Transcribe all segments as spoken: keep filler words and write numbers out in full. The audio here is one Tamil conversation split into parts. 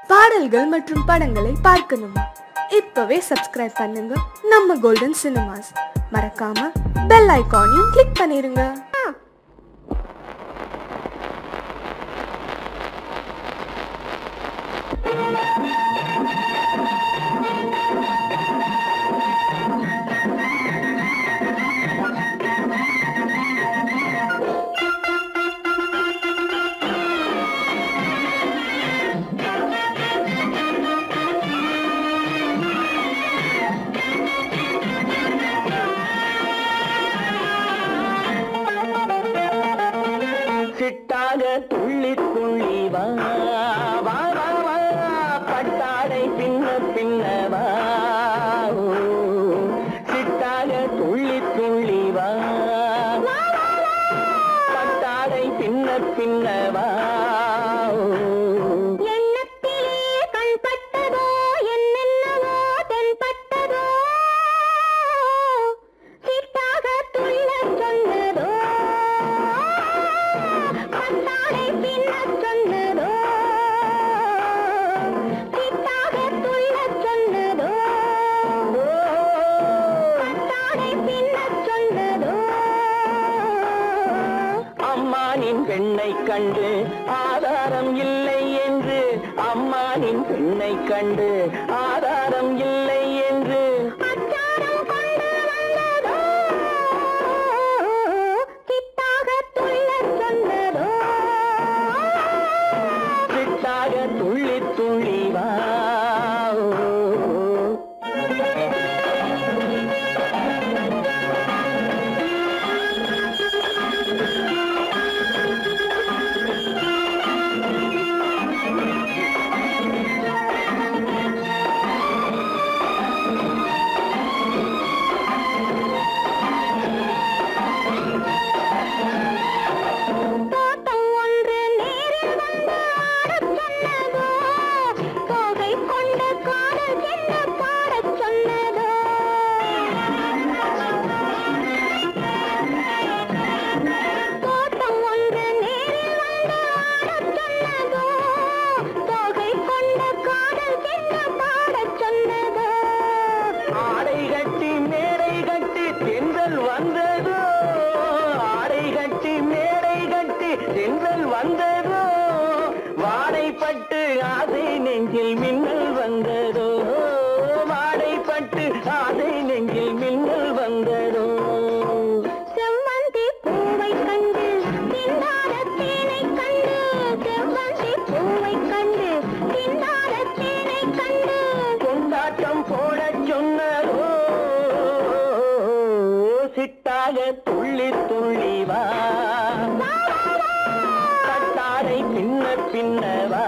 பாடல்கள் மற்றும் படங்களை பார்க்கணுமா? இப்பவே சப்ஸ்கிரைப் பண்ணுங்க நம்ம கோல்டன் சினிமாஸ். மறக்காம பெல் ஐகானையும் கிளிக் பண்ணிருங்க. சிட்டாக துள்ளி துள்ளி வா வா வா வா பட்டாடை பின்ன பின்னவா சிட்டாக துள்ளி துள்ளி வா பட்டாடை பின்ன பின்னவா அம்மானின் பெண்ணை கண்டு ஆதாரம் இல்லை என்று அம்மானின் பெண்ணை கண்டு ஆதாரம் இல்லை என்று சிட்டாக துள்ளி துள்ளி வா வந்ததோ வாடைப்பட்டு ஆசை நெஞ்சில் மின்னல் வந்ததோ வாடைப்பட்டு ஆசை நெஞ்சில் மின்னல் வந்ததோ செவ்வந்தி பூவை கண்டு திண்டார தேனை கண்டு செவ்வந்தி பூவை கண்டு திண்டார தேனை கண்டு கொண்டாட்டம் போட சொன்னதோ சிட்டாக துள்ளி துள்ளி வா பின்ன பின்னவா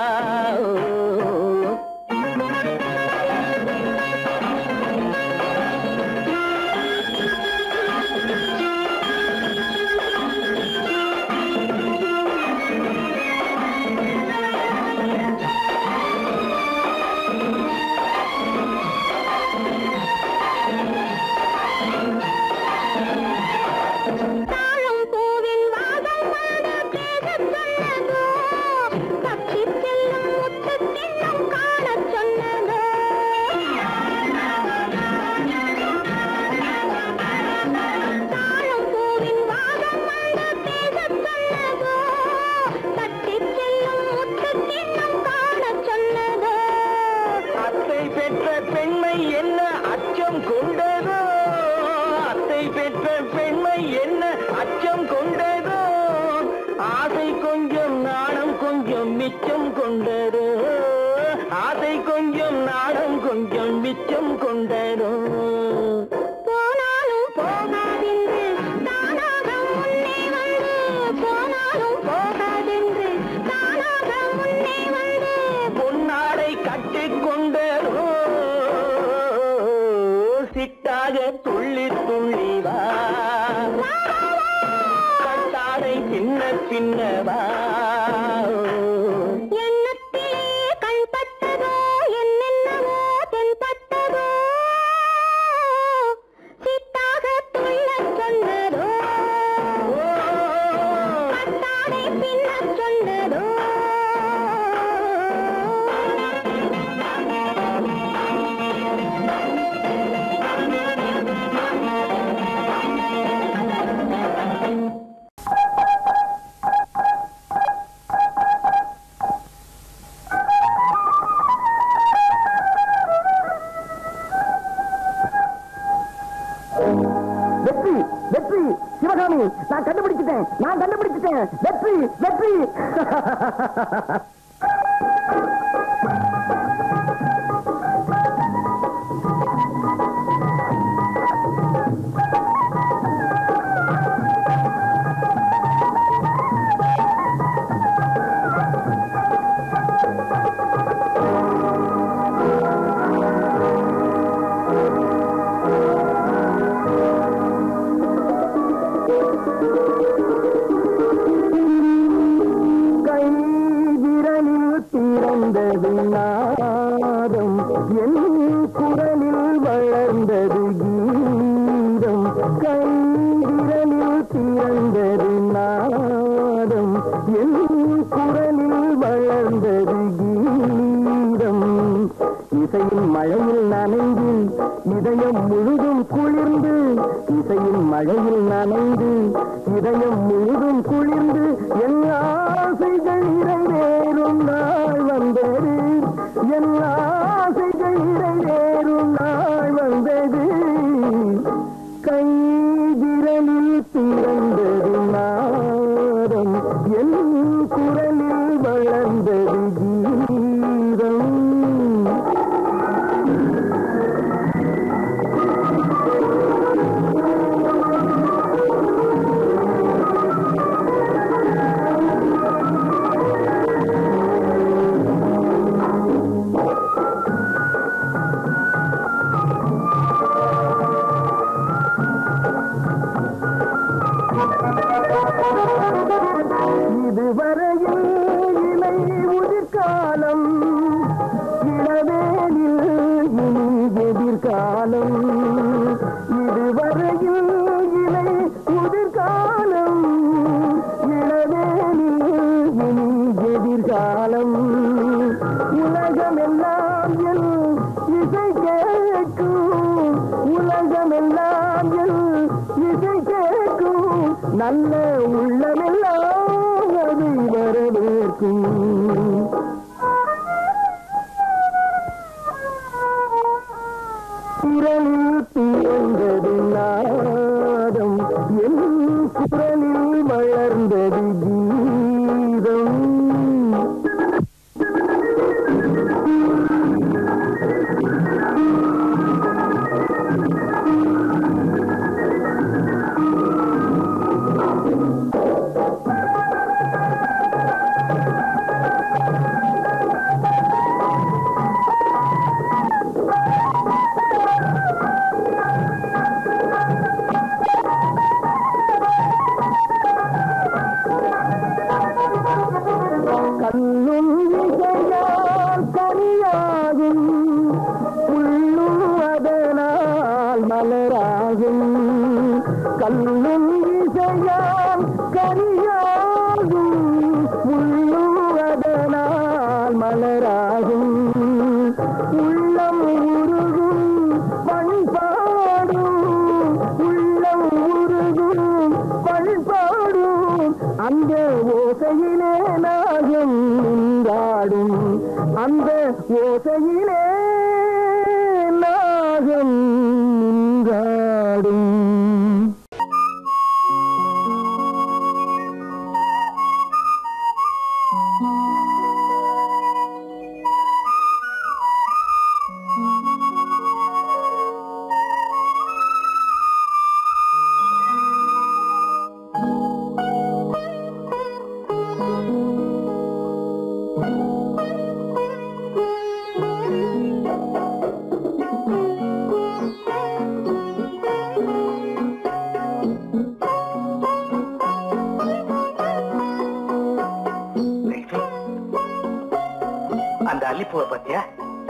பெற்ற பெண்மை என்ன அச்சம் கொண்டதோ அத்தை பெற்ற பெண்மை என்ன அச்சம் கொண்டதோ ஆசை கொஞ்சம் நாணம் கொஞ்சம் மிச்சம் கொண்டதோ ஆசை கொஞ்சம் நாணம் கொஞ்சம் மிச்சம் கொண்டதோ போனாலும் போகாதென்று தானாக முன்னே வந்து போனாலும் போகாதென்று தானாக முன்னே வந்து பொன்னாடை கட்டிக்கொண்டதோ சிட்டாக துள்ளி துள்ளி வா கட்டாடை பின்ன பின்னவா பின்ன சொன்னதோ ஜெயிச்சிட்டேன். வெற்றி வெற்றி. நாதம் என் குரலில் வளர்ந்தது கீதம். கைவிரலில் திறந்தது நாதம் என் குரலில் வளர்ந்தது கீதம். இசையின் மழையில் நனைந்து இதயம் முழுதும் குளிர்ந்து, இசையின் மழையில் நனைந்து இதயம் முழுதும் குளிர்ந்து என் ஆசைகள் நிறைவேறும் நாள் வந்தது. என் ஆசைகள் நிறைவேறும் நாள் வந்தது. கைவிரலில் திறந்தது நாதம் என் குரலில் வளர்ந்தது கீதம். இதுவரையில் இலை உதிர்காலம், இளவேனில் இனி எதிர்காலம். இதுவரையில் இலை உதிர்காலம், இளவேனில் இனி எதிர்காலம். உலகமெல்லாம் என் இசை கேட்கும், உலகமெல்லாம் என் இசை கேட்கும். நல்ல உள்ளமெல்லாம் அதை வரவேற்கும். குரலில் பிறந்தது நாதம் என் குரலில் வளர்ந்தது கீதம். கண்ணும் இசையால் கனியாகும், உள்ளும் அதனால் மலராகும். கண்ணும் இசையால் கனியாகும், உள்ளும் அதனால் மலராகும். உள்ளம் உருகும் பண்பாடும், உள்ளம் உருகும் பண்பாடும். அந்த ஓசையிலே நாகம் நின்றாடும், அந்த ஓசையிலே நாகம் நின்றாடும். அந்த அல்லிப்பூவை பத்தியா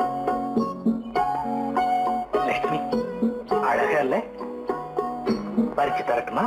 லட்சுமி? அழகா இல்ல? பறிச்சு தரட்டுமா?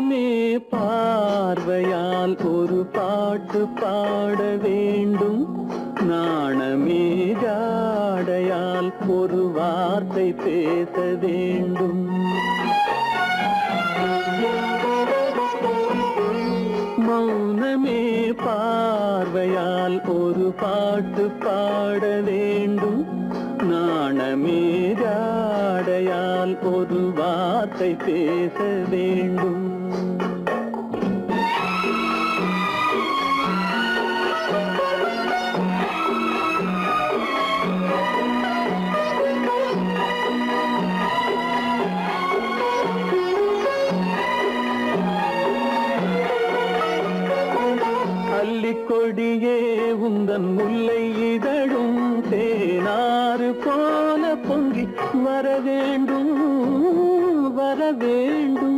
மௌனமே பார்வையால் ஒரு பாட்டு பாட வேண்டும், நாணமே ஜாடையால் ஒரு வார்த்தை பேச வேண்டும். மௌனமே பார்வையால் ஒரு பாட்டு பாட வேண்டும், நாணமே ஜாடையால் ஒரு வார்த்தை பேச வேண்டும். கொடியே உந்தன் முல்லை இதழும் தேனாறு போல பொங்கி வர வேண்டும், வர வேண்டும்.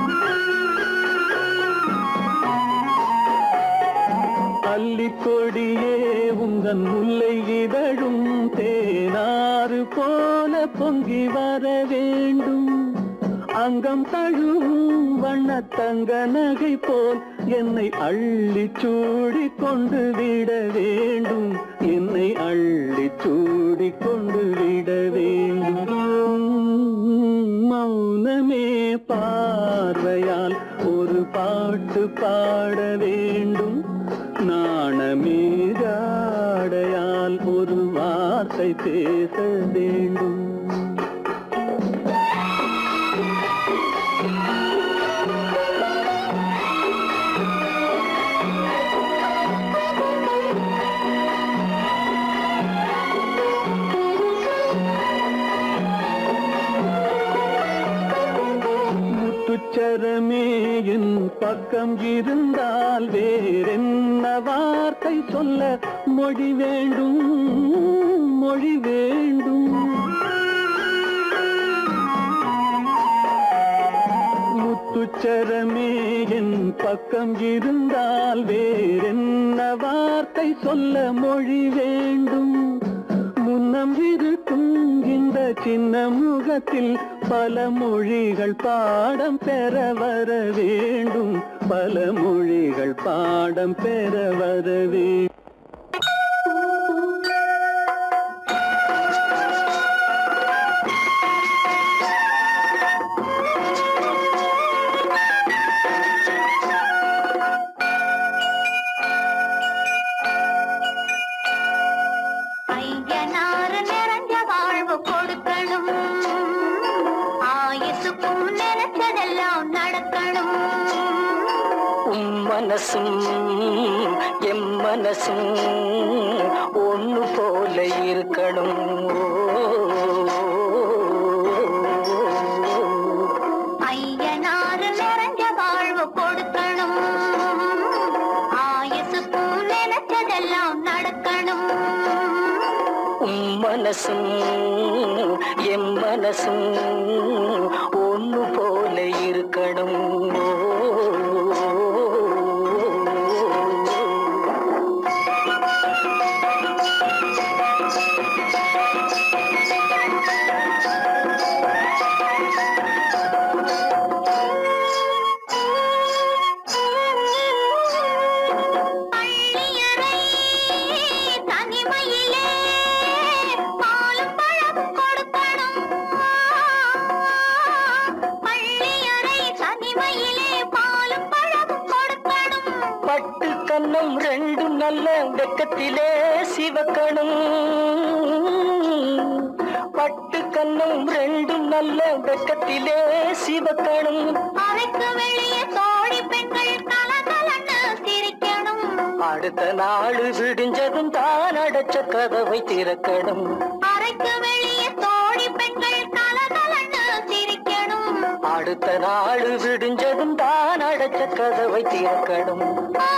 அல்லிக்கொடியே உந்தன் முல்லை இதழும் தேனாறு போல பொங்கி வர வேண்டும். அங்கம் தழுவும் வண்ணத்தங்க நகை போல் என்னை அள்ளி சூடி கொண்டு விட வேண்டும், என்னை அள்ளி சூடி கொண்டு விட வேண்டும். மௌனமே பார்வையால் ஒரு பாட்டு பாட வேண்டும், நாணமே ஜாடையால் ஒரு வார்த்தை பேச வேண்டும். முத்துச்சரமே என் பக்கம் இருந்தால் வேறென்ன வார்த்தை சொல்ல மொழி வேண்டும், மொழி வேண்டும். முத்துச்சரமே என் பக்கம் இருந்தால் வேறென்ன வார்த்தை சொல்ல மொழி வேண்டும். முன்னம் இருக்கும் இந்த சின்ன முகத்தில் பல மொழிகள் பாடம் பெற வர வேண்டும், பல மொழிகள் பாடம் பெற வர வேண்டும். மனசும் எம் மனசும் ஒன்று போல இருக்கணும். ஐயனாறு நிறைஞ்ச வாழ்வு கொடுக்கணும், ஆயுசுக்கும் நினைச்சதெல்லாம் நடக்கணும். மனசும் எம் மனசும் ஒன்று போல இருக்கணும். கண்ணம் ரெண்டும் நல்ல வெக்கத்திலே சிவக்கணும், பட்டு கண்ணம் ரெண்டும் நல்ல வெக்கத்திலே சிவக்கணும். அறைக்கு வெளியே தோழி பெண்கள் கலகலன்னு சிரிக்கணும். அடுத்த நாள் விடிஞ்சதும் தான் அடைச்ச கதவை திறக்கணும். அறைக்கு வெளியே தோழி பெண்கள் கலகலன்னு சிரிக்கணும். அடுத்த நாள் விடிஞ்சதும் தான் அடைச்ச கதவை திறக்கணும்.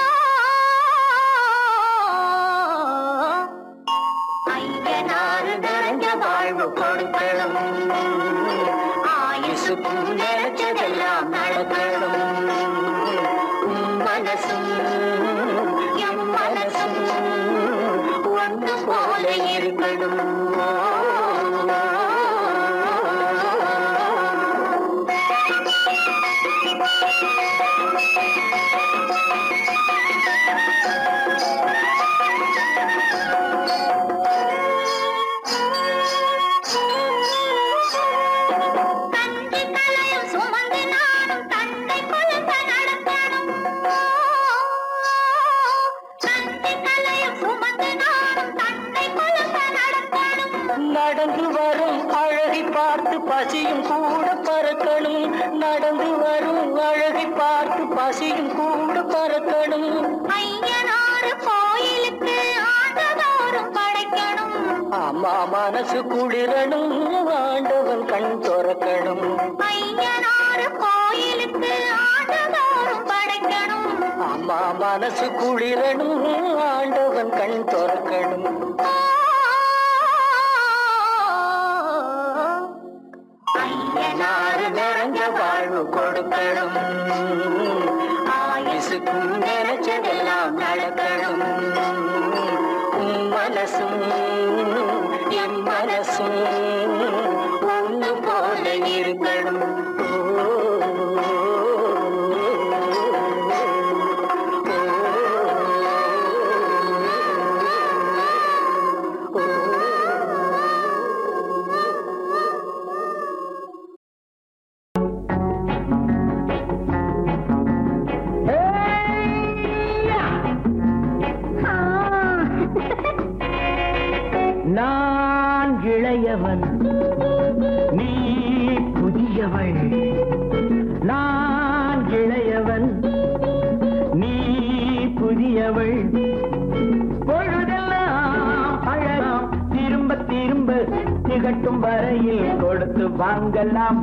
ஐயனாறு நிறைஞ்ச வாழ்வு கொடுக்கணும், ஆயுசுக்கும் நினைச்சதெல்லாம் நடக்கணும். மனசும் எம் மனசும் ஒன்று போல இருக்கணும். Thank you. பார்த்து பசியும் கூட பறக்கணும். நடந்து வரும் அழகை பார்த்து பசியும் கூட பறக்கணும். ஐயனாறு கோயிலுக்கு ஆண்டதோறும் படைக்கணும். அம்மா மனசு குளிரணும், ஆண்டவன் கண் திறக்கணும். ஐயனாறு கோயிலுக்கு ஆண்டதோறும் படைக்கணும். அம்மா மனசு குளிரணும், ஆண்டவன் கண் திறக்கணும். ஐயனாறு நிறைஞ்ச வாழ்வு கொடுக்கணும். ஆயுசுக்கும் நினைச்சதெல்லாம் நடக்கணும். உன் மனசும் என் மனசும் ஒன்று போல இருக்கணும். நான் இளையவன், நீ புதியவள். நான் இளையவன், நீ புதியவள். பொழுதெல்லாம் அழகாம், திரும்ப திரும்ப திகட்டும் வரையில் கொடுத்து வாங்கலாம்.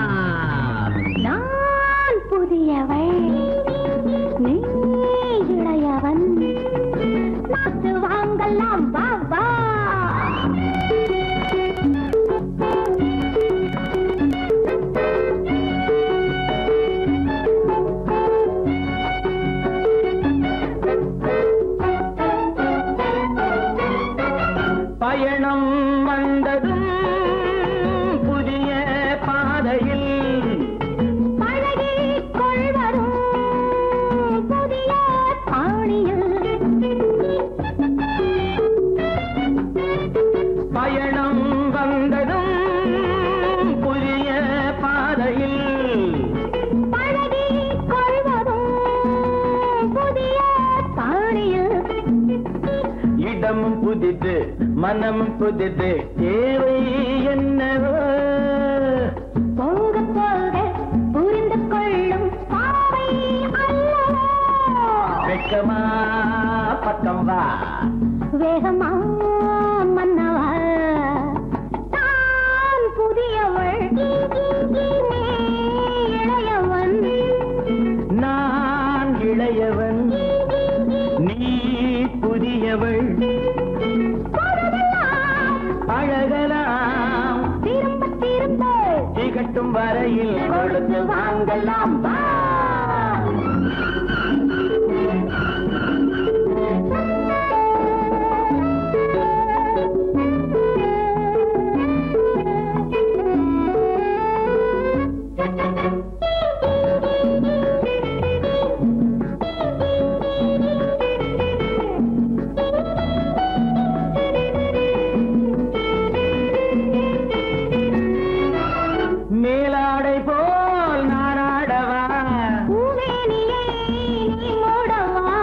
நான் புதியவள், நீ இளையவன், பார்த்து வாங்கலாம். வா வா. பயணம் வந்ததும் புதிய பாதையில் பழகிக் கொள்வதும் புதிய பாணியில். பயணம் வந்ததும் புதிய பாதையில் பழகிக் கொள்வதும் புதிய பாணியில். இடமும் புதிது, மனமும் புதிது, தேவை என்னவோ போக போக புரிந்து கொள்ளும் பாவை அல்லவோ. வெக்கமா பக்கம் வா, வேகமா மன்னவா. நான் புதியவள், நீ இளையவன். நான் இளையவன், நீ புதியவள். அழகலாம் திரும்ப திரும்ப திகட்டும் வரையில் கொடுத்து வாங்கலாம். வா. மேலாடை போல் நாராடவா, பூவேனியை நீ மூடவா.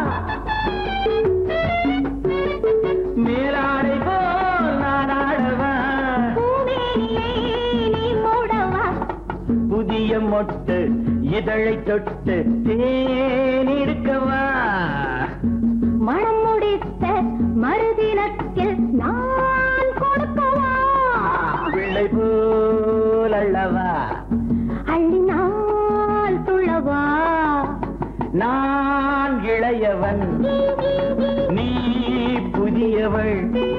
மேலாடை போல் நாராடவா, பூவேனியை நீ மூடவா. புதிய மொட்டு இதழை தொட்டு தேனிருக்கவா. மனம் முடித்த மறுதினத்தில் நான் கொடுக்கவா. பிள்ளை போல் அல்லவா, அள்ளினால் துள்ளவா. நான் இளையவன், நீ புதியவள்.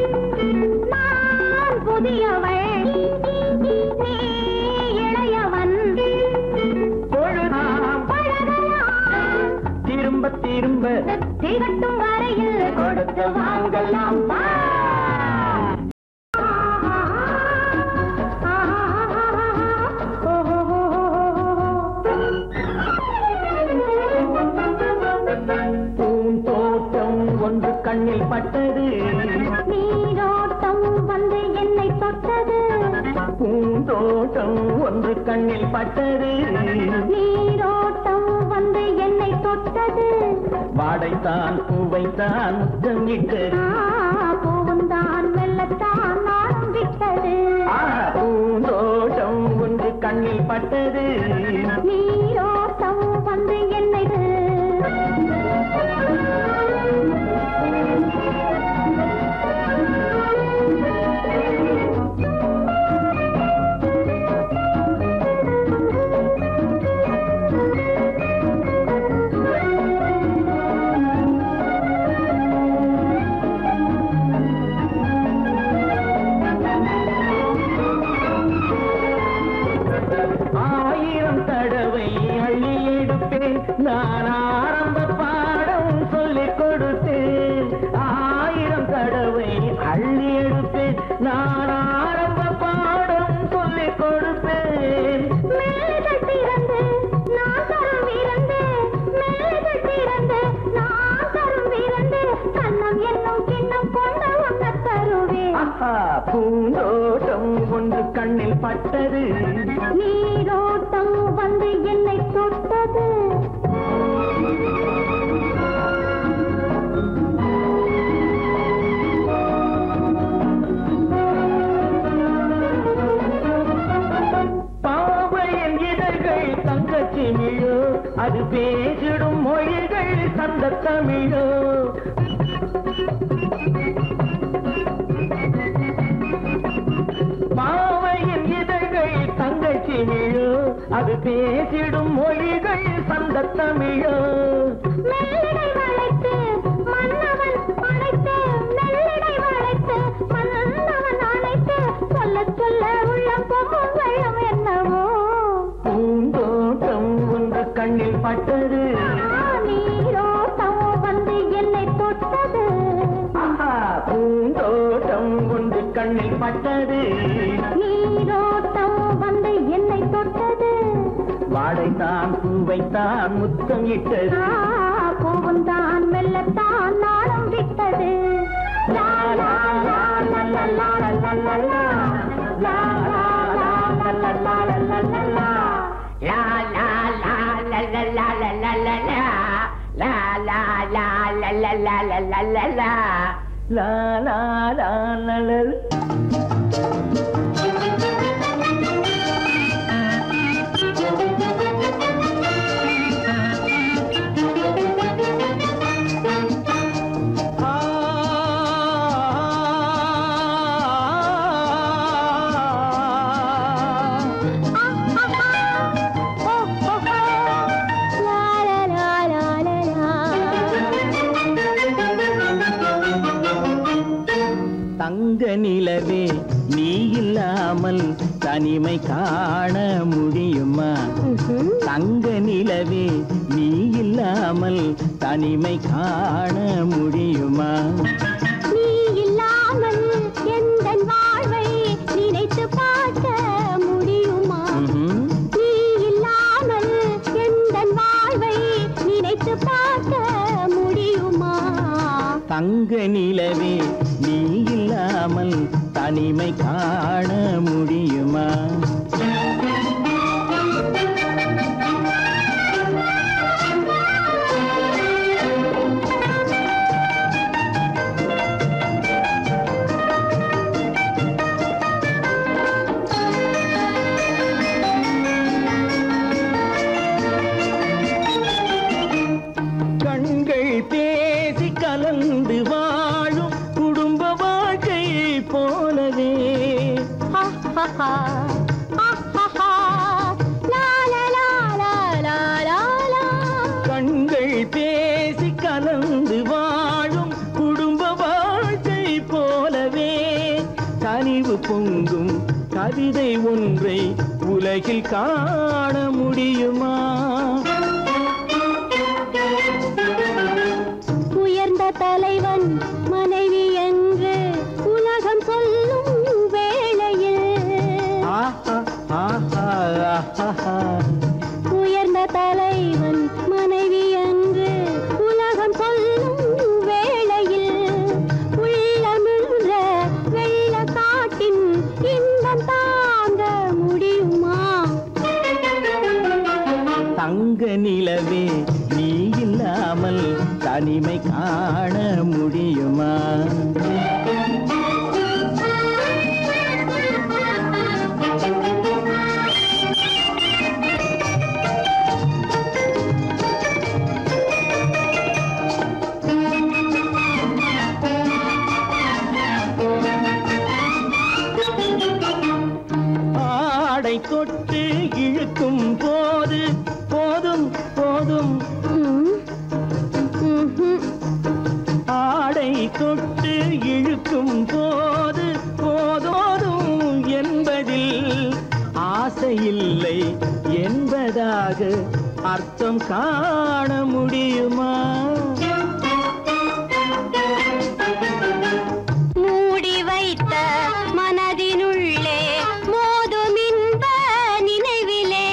நான் புதியவள், நீ இளையவன். பொழுதாம் பழகலாம், திரும்ப திரும்ப திகட்டும் வரையில் கொடுத்து வாங்கலாம். வா. பூந்தோட்டம் ஒன்று கண்ணில் பட்டது, நீரோட்டம் வந்து என்னை தொட்டது. பூந்தோட்டம் ஒன்று கண்ணில் பட்டது, நீரோட்டம் வந்து என்னை தொட்டது. வாடைத்தான் பூவைத்தான் முத்தமிட்டது, பூவுந்தான் வெள்ளத்தான் நாளும் விட்டது. பூந்தோட்டம் கண்ணில் பட்டது நீரோட்டம் வந்து என்னை நான் ஆரம்ப பாடம் சொல்லிக் கொடுத்தேன் ஆயிரம் தடவை அள்ளி எடுப்பேன் நான் ஆரம்ப பாடம் சொல்லிக் கொடுப்பேன் மேலைகள் திறந்து நான் தரும் விருந்து மேலைகள் திறந்து நான் தரும் விருந்து கண்ணம் என்னும் கிண்ணம் கொண்டு உண்ண தருவேன் பூந்தோட்டம் ஒன்று கண்ணில் பட்டது நீரோட்டம் வந்து என்னை தொட்டது பாவையின் இதழ்கள் தங்கச்சி மிழோ அது பேசிடும் மொழிகள் சந்த தமிழோ பாவையின் இதழ்கள் தங்கச்சி மிழோ அது பேசிடும் மொழிகள் சந்த தமிழோ மெல்லிடை வளைத்து மன்னவன் அழைத்து மெல்லிடை வளைத்து மன்னவன் அழைத்து சொல்ல சொல்ல உள்ளம் பொங்கும் வெள்ளம் என்னவோ பூந்தோட்டம் ஒன்று கண்ணில் பட்டது நீரோட்டம் வந்து என்னை தொட்டது பூந்தோட்டம் ஒன்று கண்ணில் பட்டது நீரோட்டம் வந்து என்னை தொட்டது வாடைத்தான் பூவைத்தான் முத்தம் இட்டது பூவும் தான் மெல்லத்தான் நாளம் விட்டது லா லா லா லா லா லா லா லா லா லா லா லா லா லா லா லா லா La la la la la la la la la la la la la la la la la la la la லா லா லா லா லா தங்க நிலவே நீ இல்லாமல் தனிமை காண முடியுமா தங்க நிலவே நீ இல்லாமல் தனிமை காண முடியுமா நீ இல்லாமல் எந்தன் வாழ்வை நினைத்து பார்க்க முடியுமா நீ இல்லாமல் எந்தன் வாழ்வை நினைத்து பார்க்க முடியுமா தங்க நிலவே நீ இல்லாமல் தனிமை காண முடியுமா கண்கள் பேசி கலந்து வாழும் குடும்ப வாழ்க்கை போலவே கண்கள் பேசி கலந்து வாழும் குடும்ப வாழ்க்கை போலவே கனிவு பொங்கும் கவிதை ஒன்றை உலகில் காண முடியுமா உயர்ந்த தலைவன் மனைவி என்று உலகம் சொல்லும் வேளையில் உயர்ந்த தலைவன் மனைவி என்று உலகம் சொல்லும் வேளையில் உள்ளமிழ்ற வெள்ள காட்டின் இன்பம் தாங்க முடியுமா தங்க நிலவே நீ இல்லாமல் தனிமை காண முடியுமா போதும் ஆடை தொட்டு இழுக்கும் போது போதோதும் என்பதில் ஆசையில்லை என்பதாக அர்த்தம் காண முடியுமா? மூடி வைத்த மனதினுள்ளே மோதும் இன்ப நினைவிலே,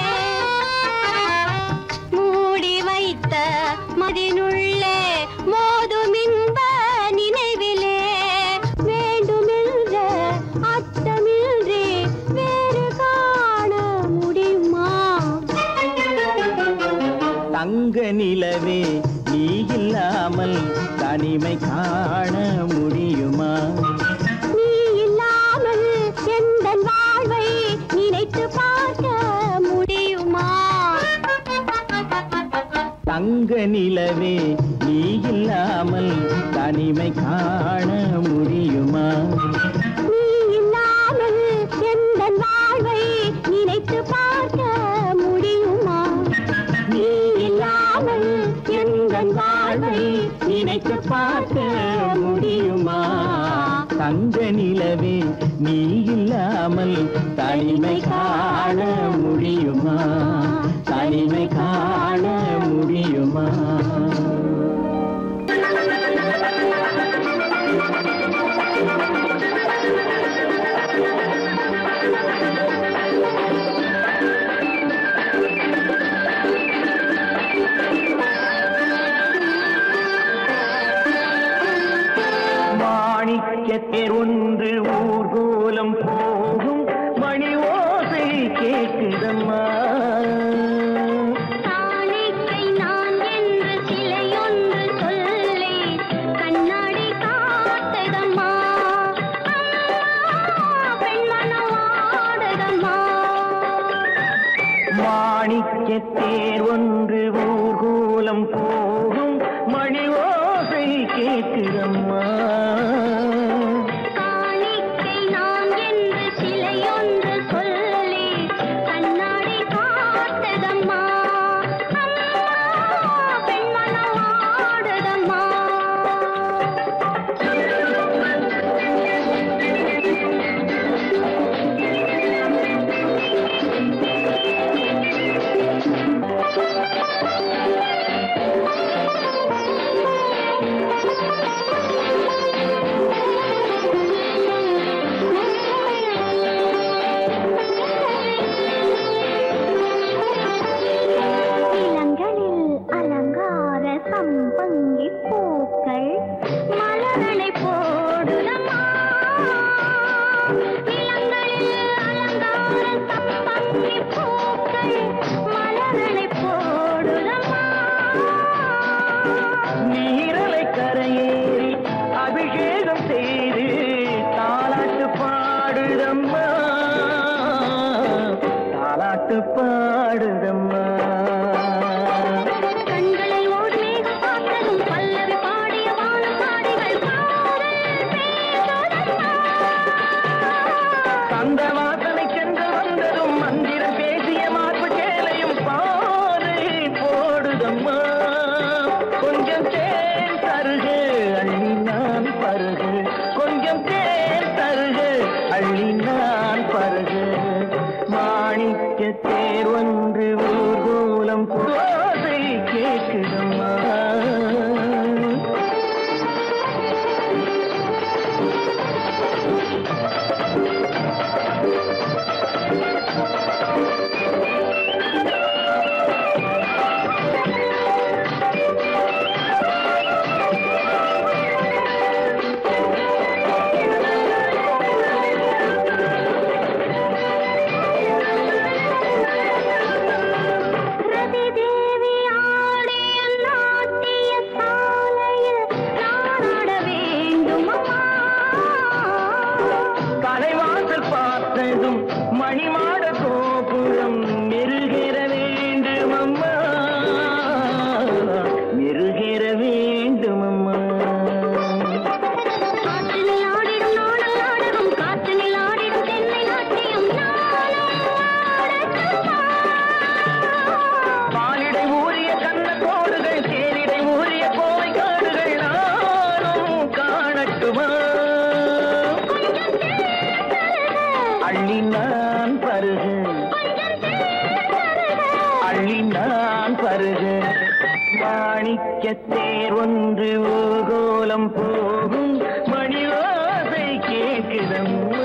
மூடி வைத்த மனதினுள்ளே மோதும் இன்ப நினைவிலே, வேண்டுமென்ற அர்த்தமின்றி வேறு காண முடியுமா? தங்க நிலவே நீ இல்லாமல் தனிமை காண முடியுமா? நீ இல்லாமல் எந்தன் வாழ்வை நினைத்து பார்க்க முடியுமா? தங்க நிலவே நீ இல்லாமல் தனிமை காண முடியுமா? நீ இல்லாமல் எந்தன் வாழ்வை நினைத்து பார்க்க முடியுமா? நீ இல்லாமல் எந்தன் வாழ்வை நினைத்து பார்க்க முடியுமா? தங்க நிலவே நீ இல்லாமல் தனிமை காண முடியுமா? தனிமை காண முடியுமா? மாணிக்கத்தேர் ஒன்று ஊர்கோலம் போகும் மணி ஓசை கேட்குதம்மா. காணிக்கை நான் என்று சிலையொன்று சொல்லி கண்ணாடி காட்டுதம்மா. பெண்மனம் ஆடுதம்மா. மாணிக்கத்தேர் ஒன்று ஊர்கோலம் போகும் மணி ஓசை கேட்குதம்மா. காணிக்கை நான் என்று சிலையொன்று சொல்லி கண்ணாடி காட்டுதம்மா. பெண்மனம் ஆடுதம்மா. மாணிக்கத்தேர் ஒன்று ஊர்கோலம் போகும் மணி ஓசை கேட்குதம்மா.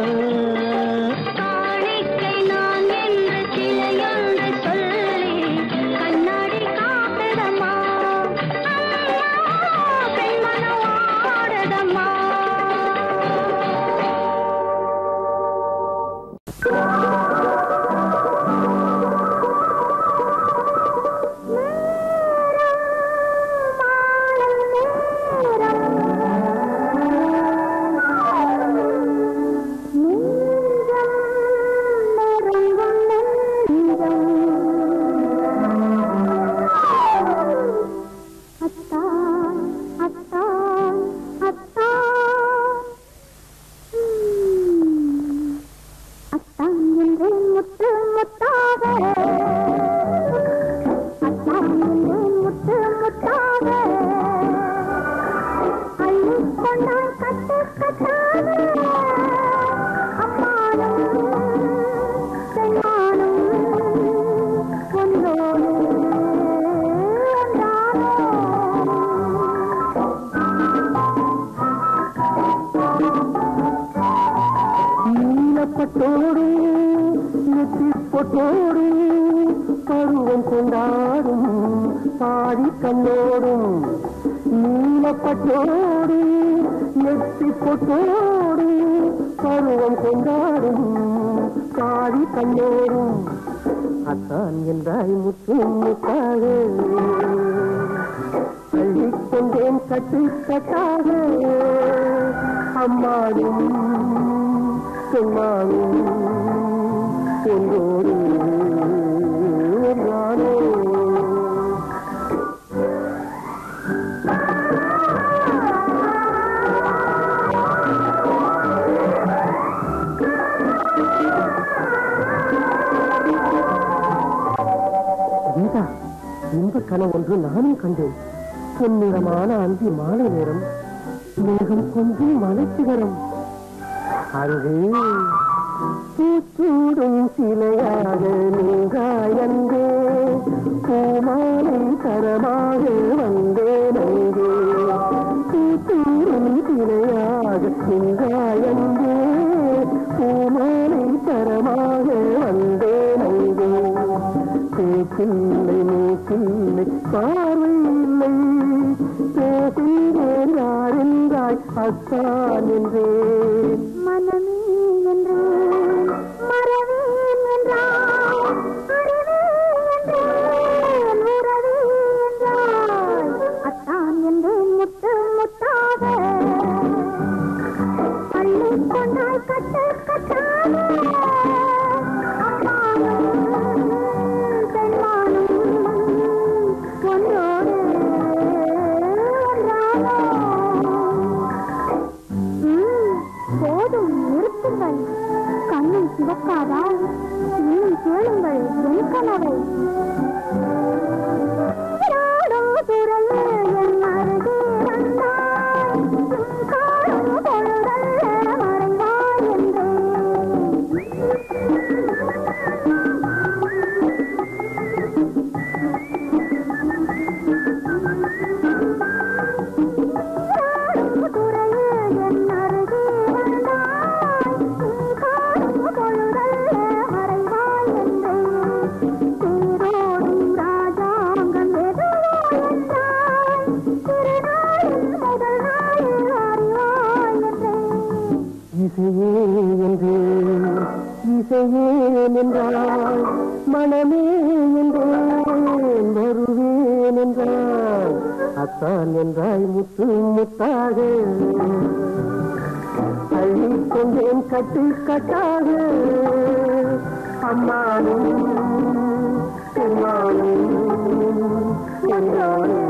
பருவம் கொண்டாடும் பாடி கண்ணோடும் நீலப்பட்டோடு நெத்தி பொட்டோடு பருவம் கொண்டாடும் பாடி கண்ணோடும் அத்தான் என்றாய் முத்து முத்தாக அள்ளிக்கொண்டேன் கட்டு கட்டாக அம்மாடும் சொன்னாலும் என்றோடு நானே கீதா, இந்த கனவு ஒன்று நானும் கண்டேன். பொன்னிறமான அந்தி மாலை நேரம், மேகம் கொஞ்சம் மலைச்சிகரம், அங்கு பூச்சூடும் சிலையாக நீங்காயந்தே பூமாலை தரமாக வந்தேன் அங்கே. பூச்சூடும் சிலையாக நீங்காயந்தே பூமாலை தரமாக வந்தேன் அங்கே. பேச்சில்லை மூக்கில்லை பார்வை இல்லை பேசுகிறேன் யார் என்றாய் அத்தான் என்றேன். மனமே என்றேன் மறவேன் என்றாய் அறிவே என்றேன் உறவே என்றாய் அத்தான் என்றேன் முத்து முத்தாக பள்ளி கொண்டாய் கட்டு கட்டாக அம்மானும் பெண்மானும் ஒன்றோடு போதும் நிறுத்துங்கள். கண்ணில் சிவக்காதா? இன்னும் கேளுங்கள் என் கனவை. என் அருகே வந்தாய் காணும் பொழுதல்ல மறைவாய் என்றே. இசையே என்றேன் இசையே என்றால் மனமே என்றேன் வருவேன் என்றால் அத்தான் என்றாய் முத்து முத்தாக அள்ளிக்கொண்டேன் கட்டு கட்டாக அம்மானும் பெருமானும் என்றானே.